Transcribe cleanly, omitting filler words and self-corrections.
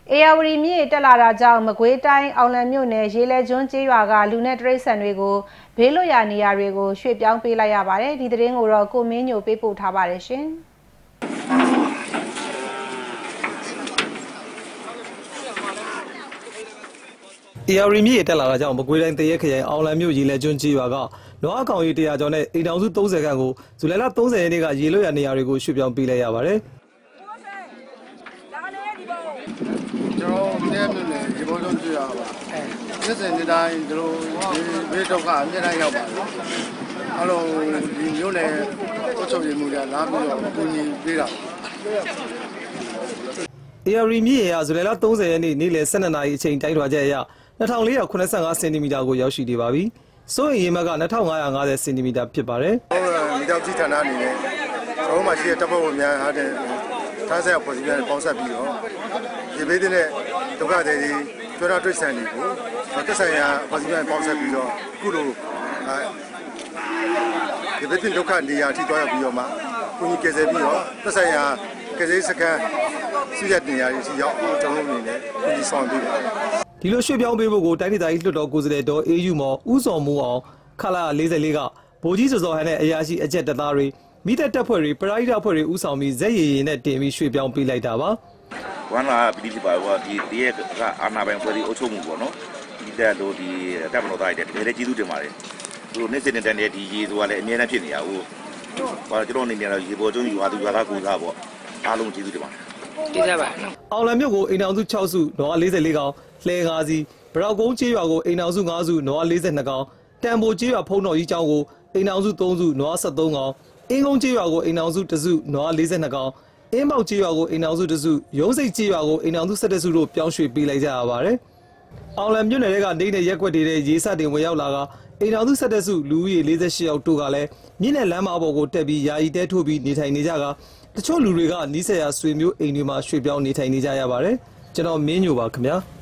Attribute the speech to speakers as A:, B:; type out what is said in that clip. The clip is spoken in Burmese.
A: အေယာဝတီမြစ်တက်လာတာကြောင့်မကွေးတိုင်းအောင်လံမြို့နယ်ရေလဲကျွန်းကျေးရွာကလူနဲ့တရိတ်ဆန်တွေကိုဘေးလွတ်ရာနေရာတွေကိုရွှေ့ပြောင်းပေးလိုက်ရပါတယ်ဒီသတင်းကိုတော့ကိုမင်းညိုပေးပို့ထားပါတယ်ရှင်
B: အေယာဝတီမြစ်တက်လာတာကြောင့်မကွေးတိုင်းတရက်ခရိုင်အောင်လံမြို့ရေလဲကျွန်းကျေးရွာကနွားအကောင်ရေ100ကျော်နဲ့အိမ်ထောင်စု30ခန့်ကိုဇူလိုင်လ30ရက်နေ့ကရေလွတ်ရာနေရာတွေကိုရွှေ့ပြောင်းပေးလိုက်ရပါတယ်
C: ကျွန်တော်တဲ့မြို့နယ်ရေပေါ်ဆုံးကြည့်ရပါနေ့စဉ်နေ့တိုင်းတို့ဘေးဒုက္ခအမြဲတမ်းရောက်ပါတယ်အဲ့လိုဒီမြို့နယ်အချုပ်ရည်မှုကလာပြီးတော့ကူညီပေးတာ
B: အေယာဝတီမြစ်ရေဟာဇူလိုင်လ30ရက်နေ့နေ့လယ်12နာရီအချိန်တိုင်းထွာချက်အရ2485စင်တီမီတာကိုရောက်ရှိနေပါပြီစိုးရင်ရေမှတ်က2550စင်တီမီတာဖြစ်ပါတယ်
C: ဒီကြောက်ကြည့်ဌာနအနေနဲ့ကျွန်တော်မှရှိတဲ့တပ်ဖွဲ့ဝင်များအားတဲ့ထားဆက်ဖွဲ့စည်းများပေါင်းဆက်ပြီးတော့ဒီဘေးတဲ့ဒုက္ခတွေကျွမ်းတော်တွေ့ဆန်တွေကိုတက်ဆိုင်ရာဖွဲ့စည်းများပေါင်းဆက်ပြီးတော့ခုလိုဒီဘေးတဲ့ဒုက္ခနေရာထိသွားရောက်ပြီးတော့မှကုညီကယ်ဆယ်ပြီးတော့တက်ဆိုင်ရာကယ်ဆယ်စခန်းရှိတဲ့နေရာတွေရှိရောက်ကျွန်တော်အနေနဲ့ကုညီဆောင်ပေးပါတယ်
B: ဒီလိုရွှေ့ပြောင်းပေးဖို့ကိုတိုင်းဒေသကြီးလွှတ်တော်ကိုယ်စားလှယ်ဒေါ်အေးယူမော်ဦးစော်မိုးအောင်ခလာ44ကဗိုလ်ကြီးစောစောဟန်နဲ့အရာရှိအကြက်တပ်သားတွေမိသက်တပ်ဖွဲ့တွေပရိဒတ်ဖွဲ့တွေဦးဆောင်ပြီးဇက်ရည်ရည်နဲ့တင်ပြီးရွှေ့ပြောင်းပေးလိုက်တာပါ
D: ဝမ်းလာပြီးဒီပါကဒီတရက်ကအာနာပိုင်ဖွဲ့ပြီးအုပ်ချုပ်မှုပေါ့နော်ဒီတက်လို့ဒီတပ်မတော်သားတွေတကယ်လည်းကျေးဇူးတင်ပါတယ်သူတို့နေ့စဉ်နဲ့တည်းဒီရေဆိုတာလည်းအများနဲ့ဖြစ်နေရဘူးဘာကျွန်တော်အနေနဲ့တော့ရေပေါ်ကျွန်းယူဟာသူရွာသားကူသားပေါ့အားလုံးကျေးဇူးတင်ပါတယ်
A: ကျေးဇူးပါ
B: အောင်လံမြို့ကိုအိမ်အောင်စု6စုနွား44ကောင်လှဲ5စီးဗရောက်ကုန်းကျေးရွာကိုအိမ်အောင်စု5စုနွား42ကောင်တံပိုကျေးရွာဖုံးတော်ကြီးကျောင်းကိုအိမ်အောင်စု3စုနွား73ကောင်အင်းကုန်းကျေးရွာကိုအိမ်အောင်စု1စုနွား42ကောင်အင်းမောက်ကျေးရွာကိုအိမ်အောင်စု1စုရုံးစိတ်ကျေးရွာကိုအိမ်အောင်စု17စုတို့ပြောင်းရွှေ့ပေးလိုက်ကြရပါတယ်အောင်လံမြို့နယ်ကနေတဲ့ရက်ွက်တွေတဲ့ရေစတင်ဝင်ရောက်လာကအိမ်အောင်စု17စုလူဦးရေ48ယောက်တို့ကလည်းမြင့်တဲ့လမ်းမပေါ်ကိုတက်ပြီးယာယီတဲထိုးပြီးနေထိုင်နေကြကတချို့လူတွေကနီးစပ်ရာဆွေမျိုးအိမ်တွေမှာရွှေ့ပြောင်းနေထိုင်နေကြရပါတယ်ကျွန်တော်မင်းညိုပါခင်ဗျာ